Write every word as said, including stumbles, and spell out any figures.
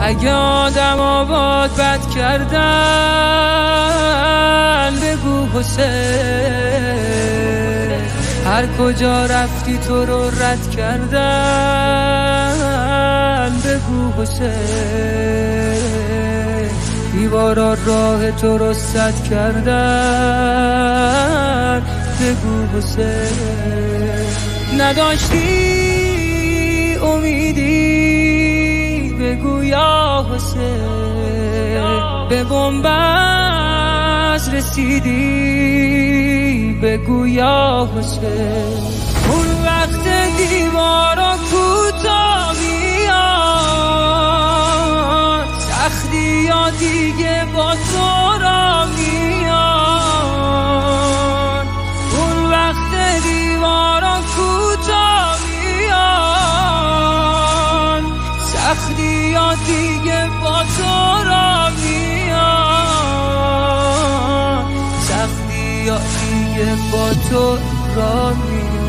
اگه آدم آباد بد کردن بگو حسین، هر کجا رفتی تو رو رد کردن بگو حسین، دیوارا راه تو رو سد کردن بگو حسین. نداشتی امیدی بگو یا حسین، به بنبست رسیدی بگو یا حسین. اون وقت دیوارا کوتاه میاد، سختی یا دیگه با تو را میاد. اون وقت دیوارا کوتاه میاد، سختی یا دیگه با تو را میاد، سختی یا دیگه با تو را میاد.